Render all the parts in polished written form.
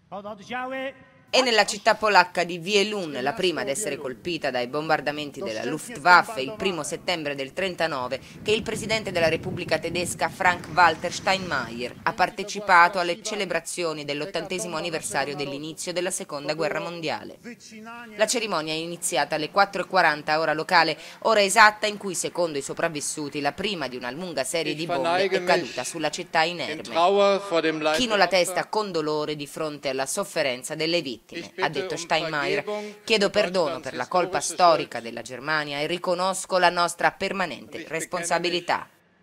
È nella città polacca di Wielun, la prima ad essere colpita dai bombardamenti della Luftwaffe il 1° settembre del 1939, che il presidente della Repubblica Tedesca Frank-Walter Steinmeier ha partecipato alle celebrazioni dell'80° anniversario dell'inizio della Seconda Guerra Mondiale. La cerimonia è iniziata alle 4:40 ora locale, ora esatta in cui, secondo i sopravvissuti, la prima di una lunga serie di bombe è caduta sulla città inerme. Chino la testa con dolore di fronte alla sofferenza delle vittime. Ha detto Steinmeier, chiedo perdono per la colpa storica della Germania e riconosco la nostra permanente responsabilità.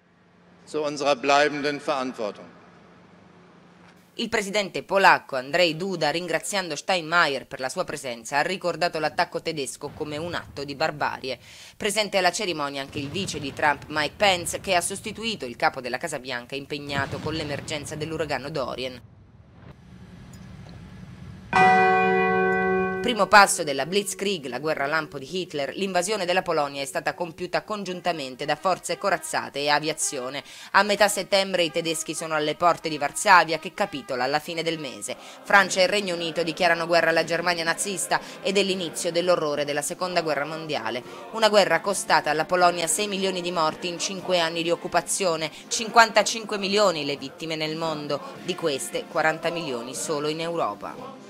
Il presidente polacco Andrzej Duda, ringraziando Steinmeier per la sua presenza, ha ricordato l'attacco tedesco come un atto di barbarie. Presente alla cerimonia anche il vice di Trump Mike Pence, che ha sostituito il capo della Casa Bianca impegnato con l'emergenza dell'uragano Dorian. Primo passo della Blitzkrieg, la guerra lampo di Hitler, l'invasione della Polonia è stata compiuta congiuntamente da forze corazzate e aviazione. A metà settembre i tedeschi sono alle porte di Varsavia, che capitola alla fine del mese. Francia e il Regno Unito dichiarano guerra alla Germania nazista ed è l'inizio dell'orrore della Seconda Guerra Mondiale. Una guerra costata alla Polonia 6 milioni di morti in 5 anni di occupazione, 55 milioni le vittime nel mondo, di queste 40 milioni solo in Europa.